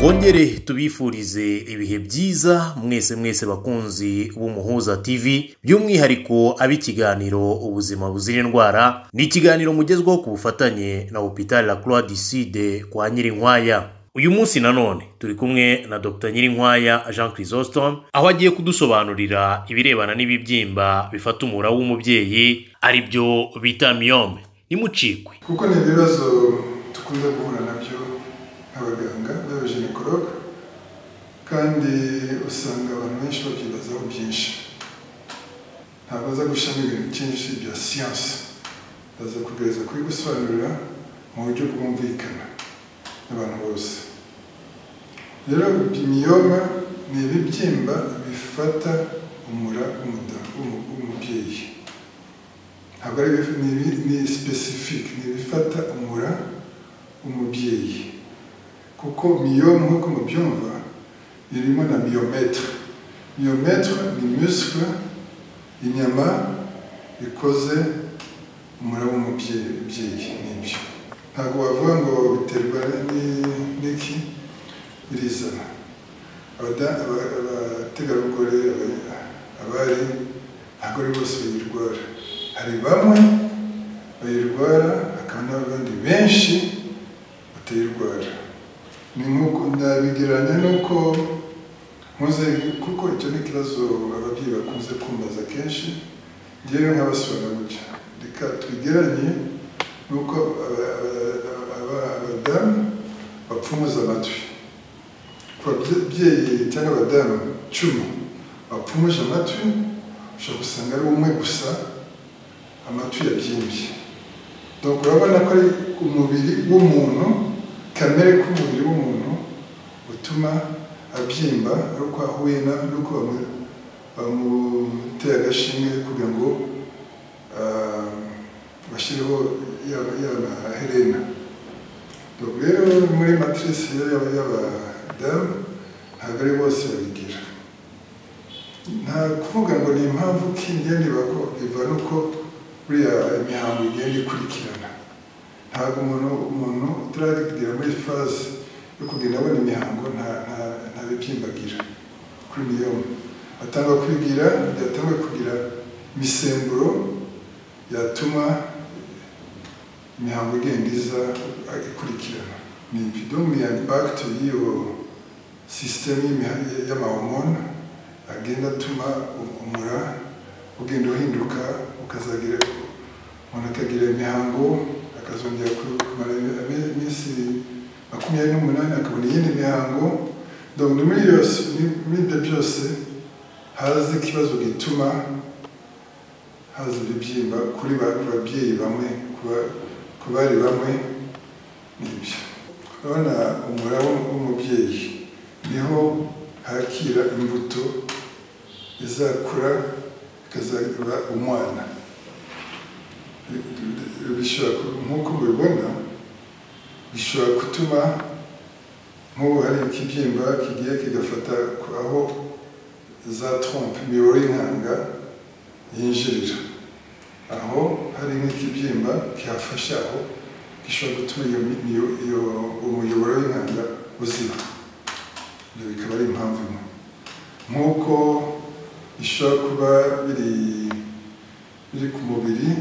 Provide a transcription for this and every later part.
Twongere tubifurize ibihe byiza mwese bakunzi b'Umuhuza TV, by'umwihariko ab'ikiganiro ubuzima buzira indwara. Ni ikiganiro mugezweho ku bufatanye na Hôpital La Croix du Sud kwa Nyirinkwaya. Uyu munsi nanone turi kumwe na Dr Nyirinkwaya Jean Chrysostome, aho agiye kudusobanurira ibirebana n'ibibyimba bifata umura w'umubyeyi ari byo bita myome. Nimucikwe kuko ni ibibazo tukunze guhura nabyo abaganga b'abaginekologe, kandi usanga abantu benshi babyibazaho byinshi. Ntabwo aza gushami ibintu byinshi bya siyansi, aza kugerageza kubigusobanurira mu buryo bwumvikana n'abantu bose. Rero imyoma ni ibibyimba bifata umura w'umubyeyi. Ntabwo ari ni specific, ni ibifata umura w'umubyeyi. Kuko myome nk'uko mubyumva irimo na myometre. Myometre ni muscle, inyama ikoze umura w'umubyeyi. Nibyo ntabwo wavuga ngo biterwa n'iki birizana. Abategarugori, abari ntabwo ari bose bayirwara. Hari bamwe bayirwara, hakaba n'abandi benshi batayirwara. Ni nk'uko ndabigereranya n'uko muze, kuko icyo ni ikibazo ababyeyi bakunze kumbaza kenshi, ngewe nk'abasobanura gutya. Reka twigeranye n'uko abadamu bapfumuza amatwi. Ku babyeyi cyangwa abadamu 10 bapfumuje amatwi, ushobora gusanga ari umwe gusa amatwi yabyimbye. Donc urabona ko ari umubiri w'umuntu, kamere k'umubiri w'umuntu utuma abyimba, ariko ahuye n'uko bamuteye agashinge kugira ngo bashyireho y'amaherena. Donc rero muri matrice y'abadamu ntabwo ari bose babigira. Nta kuvuga ngo ni impamvu k'ingende biva nuko buriya imihango igenda ikurikirana. Ntabwo umuntu utaragera muri faze yo kugenda abona imihango nta bibyimba agira kuri myome. Atanga kugira imisemburo yatuma imihango igenda iza ikurikirana. Ni ibyo impact y'iyo systeme y'amahormone agenda atuma umura ugenda uhinduka, ukazagira umuntu akagira imihango, akazongera kumara iminsi 28 akabona iyindi mihango. Donc muri ibyo byose haza ikibazo gituma haza ibibyimba kuri babyeyi bamwe, ku bari bamwe. Nibyo urabona umura w'umubyeyi niho hakira imbuto izakura ikazaba umwana. Nk'uko mubibona bishobora gutuma nk'ubu hari ikibyimba kigiye kigafata aho za trompe, imiyoboro y'intanga yinjirira. Aho hari nk'ikibyimba kihafasha, aho gishobora gutuma iyo umuyoboro w'intanga uziba. Ibyo bikaba ari impamvu imwe. Nk'uko bishobora kuba biri ku mubiri,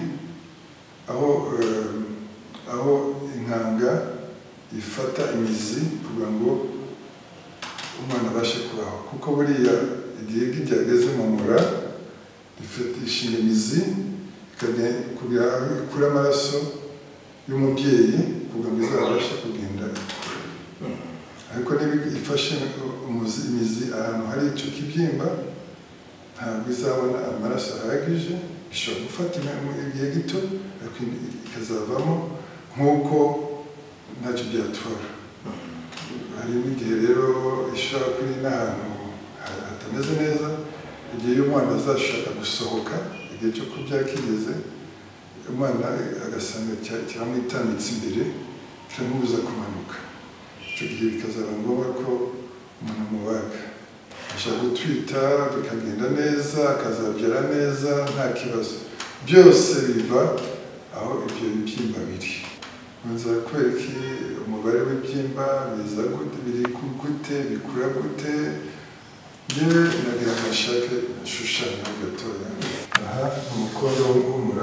aho intanga ifata imizi kugira ngo umwana abashe kubaho. Kuko buriya igihe cyageze mu mura ishinga imizi kugira ikure amaraso y'umubyeyi kugira ngo izabashe kugenda ikura. Ariko niba ifashe imizi ahantu hari icyo kibyimba, ntabwo izabona amaraso ahagije. Ishobora gufata igihe gito ariko ikazavamo nk'uko ntacyo byatwara. Hari n'igihe rero ishobora kuri n'ahantu hatameze neza, igihe umwana azashaka gusohoka, igihe cyo kubyara kigeze, umwana agasanga kiramwitambitse imbere, kiramubuza kumanuka. Icyo gihe bikazaba ngombwa ko umuntu amubaga. Ashaka gutwita bikagenda neza, akazabyara neza nta kibazo. Byose biva aho ibyo bibyimba biri. Nza kwereka umubare w'ibyimba biza gute, biri gute, bikura gute. Yewe nagira amashake ashushanya gatoya. Aha umukondo w'umura.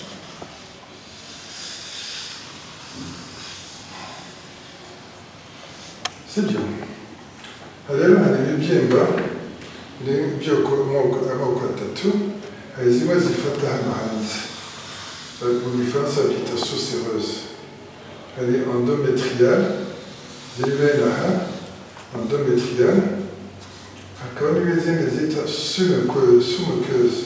Sibyo? Rero hari ibibyimba by'amoko atatu. Hari zimwe zifata hano hanze. Mu gifaransa babyita sous-séreuse. Hari endométrial, ziri bene aha, endométrial. Hakaba n'izindi zita sous-muqueuse.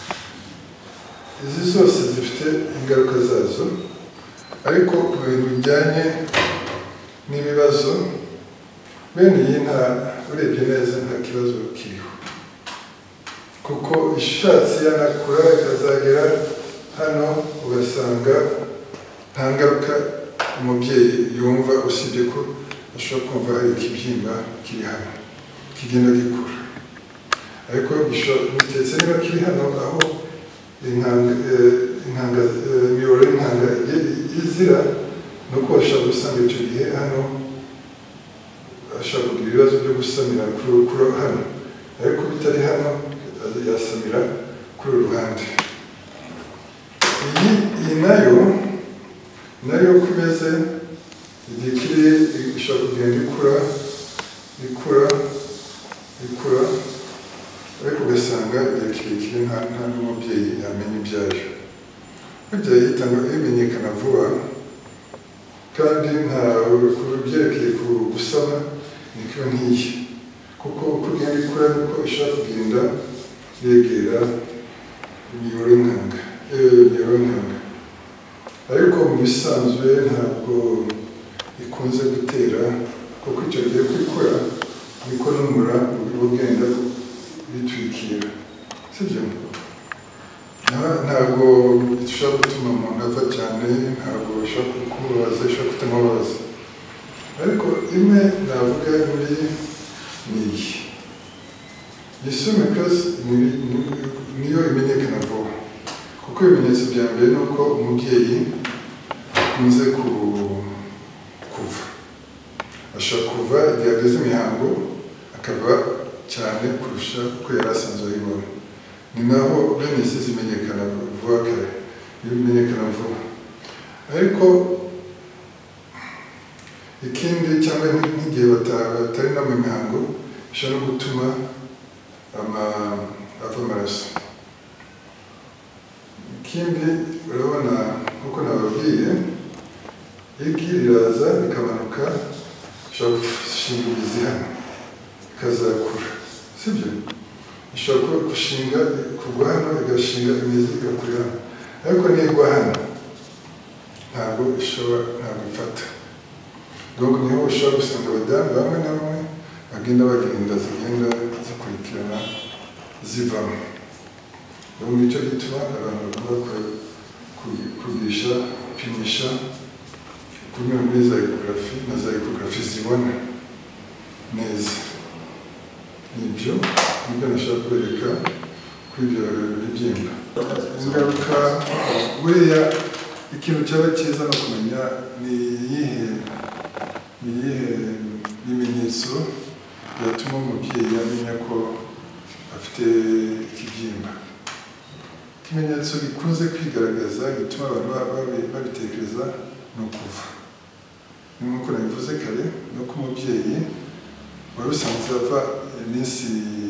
Izi zose zifite ingaruka zazo, ariko mu bintu bijyanye n'ibibazo, bene iyi urebye neza nta kibazo kiriho. Kuko ishatse yanakura ikazagera hano ugasanga nta ngaruka umubyeyi yumva, usibye ko ashobora kumva hari ikibyimba kiri hano kigenda gikura. Ariko bitetse niba kiri hano aho imiyoboro y'intanga izira, nuko ashobora gusanga icyo gihe hano ashobora kugira ibibazo byo gusamira kuri hano, ariko bitari hano yasamira kuri uru ruhande. Iyi nayo uko imeze, igihe kiri ishobora kugenda ikura, ariko ugasanga igihe kirekire nta n'umubyeyi yamenya ibyayo. Burya imenyekana vuba, kandi ku byerekeye gusama niko nk'iyi, kuko uko ugenda ikura niko ishobora kugenda yegera imiyoboro y'intanga. Ariko mu bisanzwe ntabwo ikunze gutera, kuko icyo gihe kwikura niko n'umura ugenda bitwikira. Sibyo? Ntabwo ishobora gutuma umuntu apfa cyane, ntabwo ishobora kumubabaza, ishobora kutamubabaza. Ariko imwe navuga muri niyi. Iyi sous-muqueuse niyo imenyekana vuba, kuko ibimenyetso bya mbere ni uko umubyeyi akunze kuva. Ashobora kuva igihe ageze imihango, akava cyane kurusha uko yari asanzwe ayibona. Ni naho bene izi zimenyekana vuba kare, bimenyekana vuba. Ariko ikindi cyangwa nk'igihe batari no mu mihango, bishobora no gutuma ava amaraso. Ikindi urabona nk'uko nababwiye, igi riraza rikamanuka, ishobora gushinga imizi hano ikazakura. Sibyo? Ishobora kugwa hano igashinga imizi igakura hano, ariko nigwa hano ntabwo ifata. Donc niho ushobora gusanga abadamu bamwe na bamwe bagenda bagira inda zigenda zikurikirana zivamo. Donc nicyo gituma abantu bagomba kupimisha kunyura muri za ecography, na za ecography zibona neza. Nibyo nashaka kwereka kuri ibyo bibyimba. Ingaruka buriya ikintu cyaba cyiza no kumenya ni iyihe bimenyetso byatuma umubyeyi amenya ko afite ikibyimba. Ikimenyetso gikunze kwigaragaza gituma abantu babitekereza ni ukuva. Nk'uko nabivuze kare, no ku mubyeyi wari usanzwe ava iminsi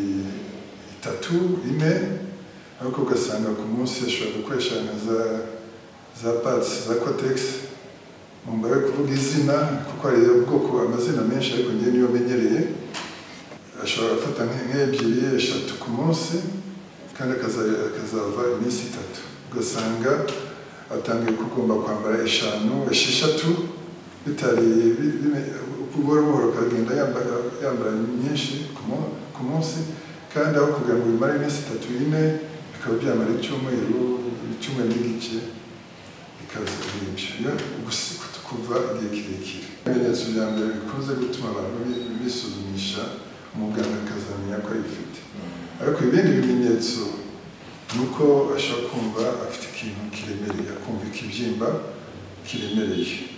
3-4, ariko ugasanga ku munsi ashobora gukoresha za pads za Cotex. Mumbaye kuvuga izina, kuko hari ubwoko amazina menshi, ariko njye niyo menyereye. Ashobora gufata nk'ebyiri 3 ku munsi, kandi akazava iminsi 3. Ugasanga atangiye kugomba kwambara 5-6, bitari buhoro akagenda yambara nyinshi ku munsi, kandi aho kugira ngo bimare iminsi 3-4 bikaba byamara icyumweru n'igice, bikaza ibyo kuva igihe kirekire. Ibimenyetso bya mbere bikunze gutuma abantu bisuzumisha, umuganga akazamenya ko ayifite. Ariko ibindi bimenyetso ni uko ashobora kumva afite ikintu kiremereye, akumva ikibyimba kiremereye.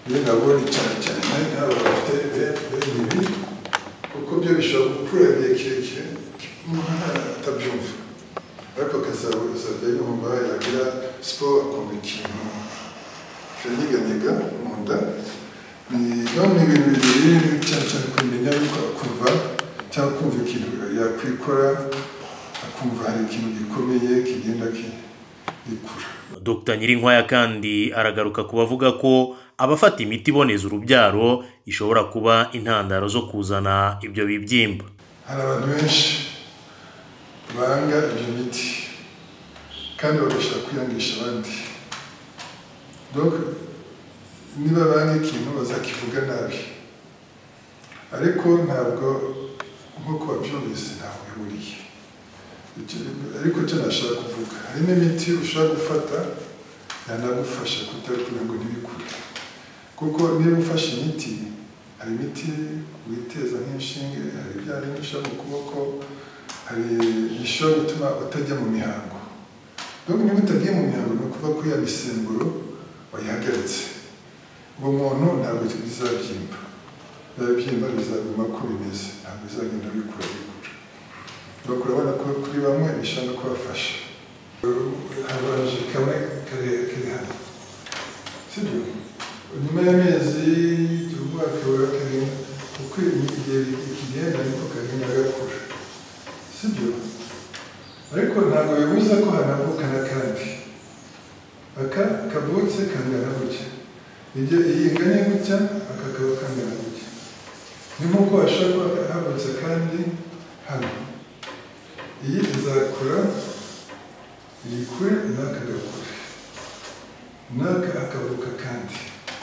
rero nabonye cyane ntabwo bafite ibi kuko byo bishobora gukura igihe kirekire umuntu atabyumva ariko akazajya yumva yagira siporo akumva ikintu kiranyeganyega mu nda ni ibintu bibiri cyane kumenya yuko akumva cyangwa kumva ikintu yakwikora akumva hari ikintu gikomeye kigenda gikura. Dr. Nyirinkwaya kandi aragaruka ku bavuga ko abafata imiti iboneza urubyaro ishobora kuba intandaro zo kuzana ibyo bibyimba. Hari abantu benshi banga ibyo miti kandi bagashaka kuyangisha abandi. Donc niba banga ikintu bazakivuga nabi ariko ntabwo nk'uko babyumvise ntabwo bihuriye. Ariko cyo nashaka kuvuga hari n'imiti ushaka gufata yanagufasha kugira ngo ntibikure kuko niba ufashe imiti hari imiti witeza nk'inshinge hari bya bindi ushaka mu kuboko hari ishobora gutuma utajya mu mihango. Donc niba utagiye mu mihango ni ukuvuga ko ya misemburo wayihagaritse uwo muntu ntabwo bizabyimba bizaguma ko bimeze ntabwo bizagenda bikura urabona ko kuri bamwe bishobora kubafasha. Habaje kamwe kari hano sibyo nyuma y'amezi umwaka wa kabiri uko igihe kigenda niko kagenda gakura sibyo ariko ntabwo bibuza ko hanavuka n'akandi kavutse kangana gutya iyi ingana gutya aka kaba kangana gutya ni nk'uko hashobora havutse kandi hano iyi izakura ikure n'aka gakure n'aka akavuka kandi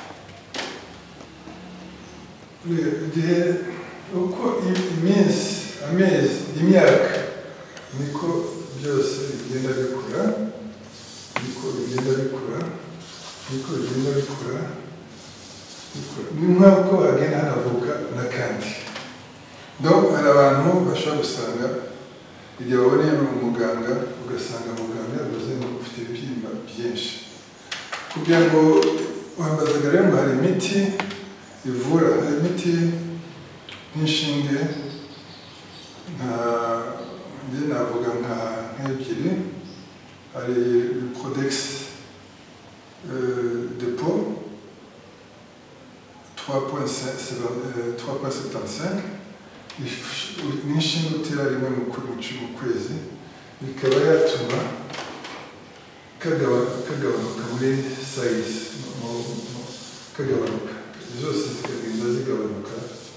igihe uko iminsi amezi imyaka niko byose bigenda bikura ni nk'uko hagenda hanavuka n'akandi. Donc hari abantu bashobora gusanga igihe baboneye umuganga ugasanga muganga yavuze ngo ufite ibibyimba byinshi kugira ngo wambazaga rero ngo hari imiti ivura hari imiti nk'inshinge njye navuga nk'ebyiri hari Prodex Depot 3.75 n'inshinge utera rimwe mu kwezi bikaba yatuma kagabanuka muri size kagabanuka zose zikagenda zigabanuka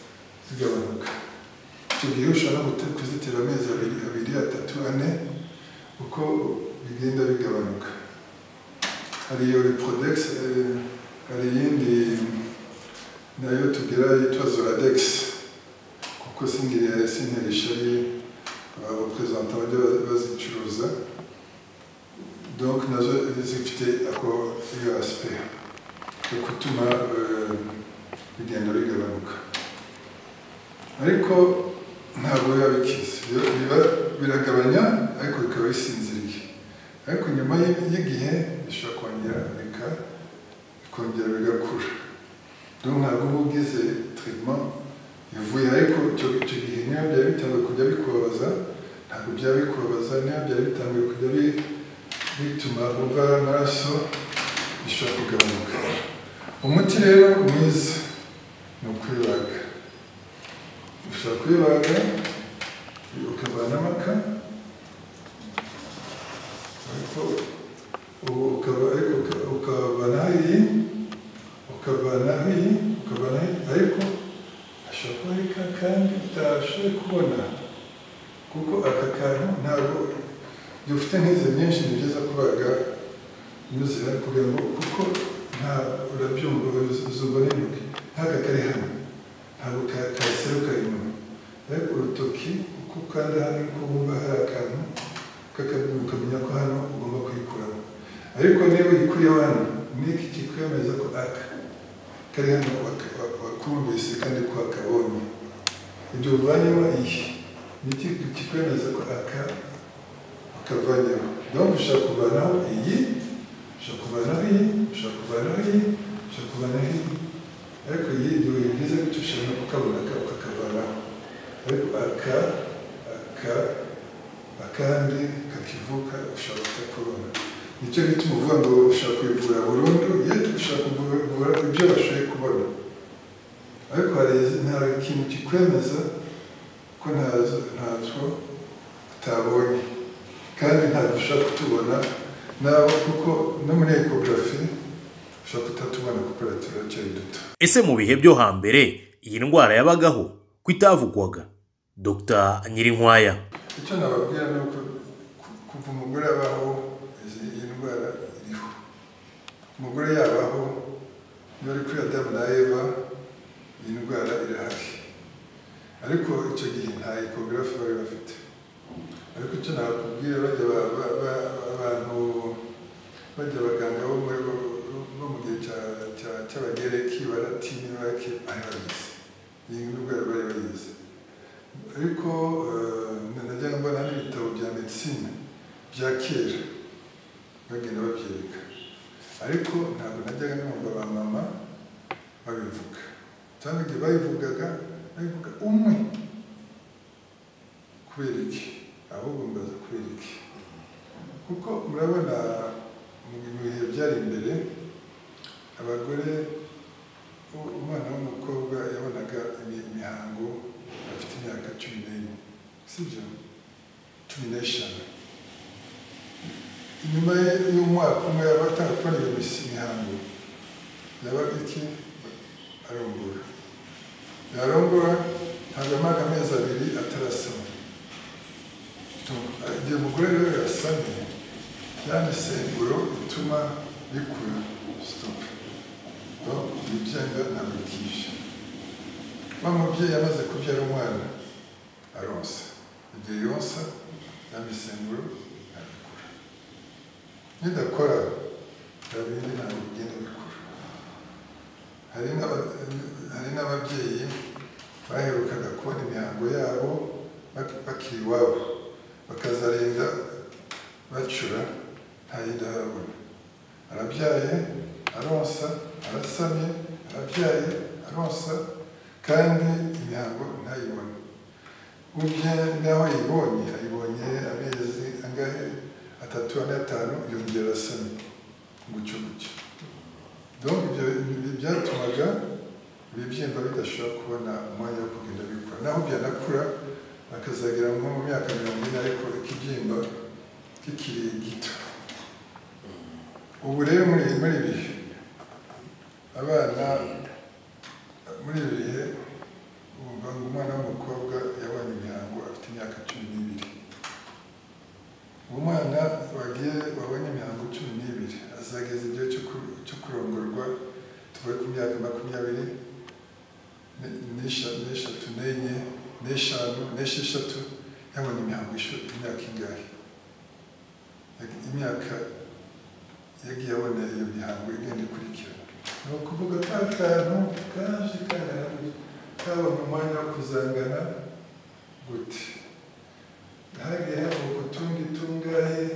icyo gihe ushobora kuzitera amezi abiri atatu ane uko bigenda bigabanuka. Hari iyo Prodex hari iyindi nayo tugira yitwa Zoladex kuko sinerisha ari abarepresentants bajya bazicuruza donc nazo zifite iyo aspect yo gutuma bigenda bigabanuka ariko ntabwo biba bikize biragabanya ariko bikaba bisinziriye ariko nyuma y'igihe bishobora bikongera bigakura. Donc ntabwo uba ugize treatment ivuye ariko icyo gihe niba byari bitangiye kujya bikubabaza ntabwo byaba bikubabaza niba byari bitangiye kujya bituma uva amaraso bishobora kugabanuka. Umuti rero mwiza ni ukwibaga ushobora kwibaga ukavanamo aka ariko ukavanaho iyi ariko hashobora kuba ari kandi utashoboye kubona kuko aka kantu ntabwo dufite nk'izi nyinshi ni byiza kubaga inyuze kugira ngo kuko urabyumva uzumva n'intoki nk'aka kari hano ntabwo kaseruka inyuma ariko urutoki uko ukanda hano uko wumva hari akantu ukamenya ko hano ugomba kuyikuramo ariko niba uyikuyeho hano niki kikwemeza ko aka kari hano wakumvise kandi ko akabonye ibyo uvanyemo iyi niki kikwemeza ko aka ukavanyeho. Donc ushobora kuvanaho iyi ushobora kuvanaho iyi ushobora kuvanaho iyi ushobora kuvanaho iyi ariko iyi byiza ko ushobora no kukabona ukakavanaho, ariko akandi kakivuka ushobora kutakubona. Nicyo gituma uvuga ngo ushobora kwivura burundu, ushobora kuvura ibyo bashoboye kubona, ariko hari ikintu kikwemeza ko ntacyo utabonye, kandi ntabwo ushobora kutubona nawe, kuko no muri ekogarafi ushobora kutatubona kuko turacyari duto. Ese mu bihe byo hambere iyi ndwara yabagaho ko itavugwaga? Dr. Nyirinkwaya: icyo nababwira ni uko kuva umugore abaho iyi ndwara iriho. Umugore yabaho, niba ari kuri Adamu na Eva, iyi ndwara irahari, ariko icyo gihe nta ekogarafi bari bafite. Ariko icyo nababwira, abaganga bo mu gihe cy'abagereki, baratini, bari babizi iyi ndwara, bari bayizi. Ariko najyaga mbona n'ibitabo bya medicine bya kera bagenda babyereka, ariko ntabwo najyaga numva ba mama babivuga, cyangwa igihe babivuga umwe. Kubera iki? Ahubwo mbaza kubera iki? Kuko murabona mu bihe byari imbere, abagore, umwana w'umukobwa yabonaga imihango afite imyaka 14, sibyo? 15. Inyuma y'umwaka umwe yaba atanga kubona iyo mihango, yabaga iki? Arongora. Yarongora, ntabwo amaga amezi 2 atarasama. Igihe umugore rero yasamye, imisemburo ituma bikura stop, ibyenga ntabwo bikije. Wa mubyeyi yamaze kubyara umwana aronsa, igihe yonsa ya misemburo ntabikura. Nidakora ibindi ntabwo bigenda bikura. Hari n'ababyeyi baherukaga kubona imihango yabo bakiri iwabo, bakazarinda bacura nta yindi arabona. Arabyaye aronsa, arasamye, arabyaye aronsa, kandi imihango ntayibone. Ubye naho ayibonye amezi angahe, 3 ane 5, yongera asamye gutyo. Donc ibyo byatumaga ibibyimba bidashobora kubona umwanya wo kugenda bikura, naho byanakura akazagera nko mu myaka 40, ariko ikibyimba kikiri gito. Ubu rero muri ibihe abana, muri ibihe umwana w'umukobwa yabonye imihango afite imyaka 12. Umwana wabonye imihango 12 azageza igihe cyo kurongorwa, tuvuye ku myaka 20, 5, yabonye imihango imyaka ingahe? Imyaka yagiye abona iyo mihango igenda ikurikirana. Ni ukuvuga ka kantu kaje kabona umwanya wo kuzangana gute. Hagiye havuka utundi tungahe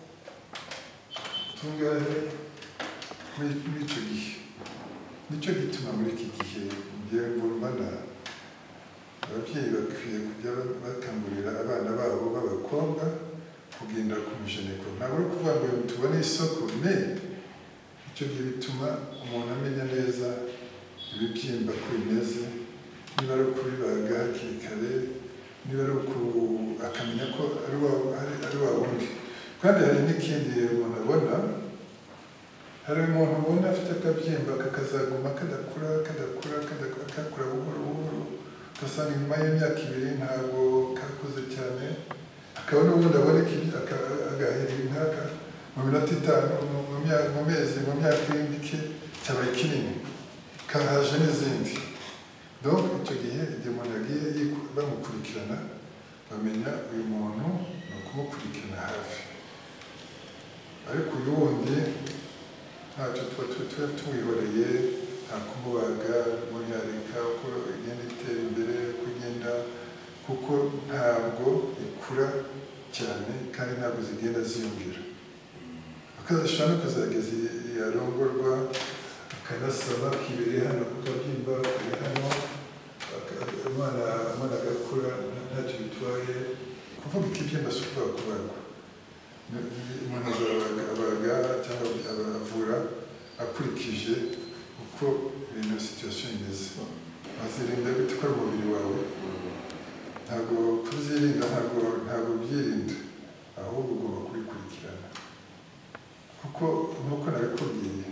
muri icyo gihe. Nicyo gituma muri iki gihe ngewe mbona ababyeyi bakwiye kujya bakangurira abana babo b'abakobwa kugenda ku mijeneko. Ntabwo ari ukuvuga ngo tubone isoko, icyo gihe bituma umuntu amenya neza ibibyimba ko bimeze, niba ari ukubibaga hakiri kare, niba ari akamenya ko ari wa wundi. Kandi hari n'ikindi umuntu abona, hari umuntu ubona afite akabyimba kakazaguma kadakura buhoro, ugasanga inyuma y'imyaka 2 ntabwo kakuze cyane, akaba n'ubundi aboneka agahera nk'aka mu minota 5, mu mezi, mu myaka y'indike cyabaye kinini, kahaje n'izindi. Donc icyo gihe igihe umuntu agiye bamukurikirana, bamenya uyu muntu ni ukumukurikirana hafi. Ariko uyu wundi ntacyo tuba tumwihoreye, nta kumubaga, muyareka uko igenda itera imbere, kugenda, kuko ntabwo ikura cyane kandi ntabwo zigenda ziyongera. Akazashobora no kuzageza yarongorwa akanasaba kibereye hano kukabyimba kari hano umwana agakura ntacyo bitwaye kuvuga ko ibyenda si ukuvuga kubagwa umuntu abaga cyangwa abavura akurikije uko ibintu situation imeze azirinda gute ko ari umubiri wawe ntabwo kuzirinda ntabwo byirinda ahubwo ugomba kubikurikirana kuko nk'uko nabikubwiye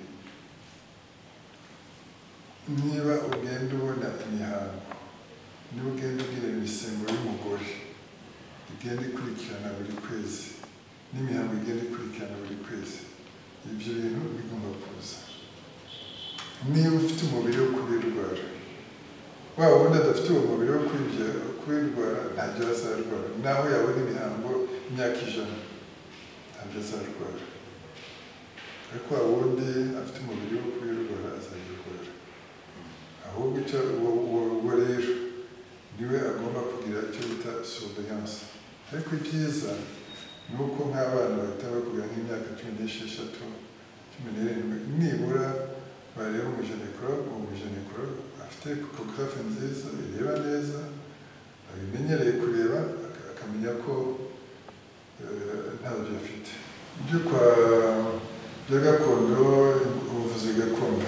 niba ugenda ubona imihango niba ugenda ugira imisengo y'umugore igenda ikurikirana buri kwezi n'imihango igenda ikurikirana buri kwezi ibyo bintu bigomba kuza niba ufite umubiri wo kubirwara waba ubundi adafite uwo mubiri wo kubirwara ntabyo azarwara naho yabona imihango imyaka 100 ntabyo azarwara ariko waba ubundi afite umubiri wo kubirwara azabirwara ahubwo icyo uwo rero niwe agomba kugira icyo bita surveillance ariko ibyiza ni uko nk'abana bahita bakubwira nk'imyaka 16 17 nibura bareba umujenekologe afite ecographe nziza ireba neza abimenyereye kureba akamenya ko ntabyo afite ibyo bya gakondo ubuvuzi gakondo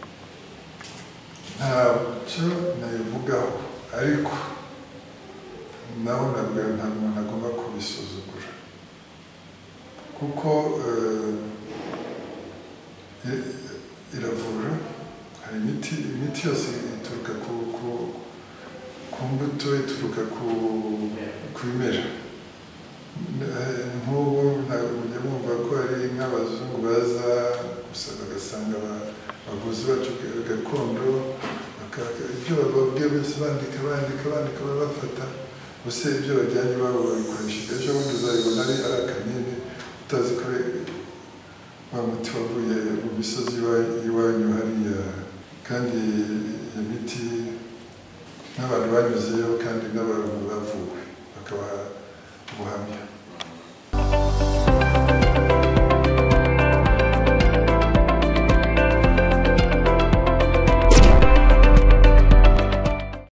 ntacyo nabivugaho ariko naho ntabwo umuntu agomba kubisuzugura kuko iravura hari imiti yose ituruka ku mbuto ituruka ku bimera nk'ubu ntabwo mujya mwumva ko hari nk'abazungu baza gusa bagasanga abavuzi bacu gakondo ibyo bababwiye bose bandika bafata gusa ibyo bajyanye babo babikoresha ejo bundi uzabibona ari akanini utazi ko wa muti wavuye mu misozi iwanyu hariya kandi iyo miti n'abantu banyuzeyo kandi n'abantu bavuwe bakabaha ubuhamya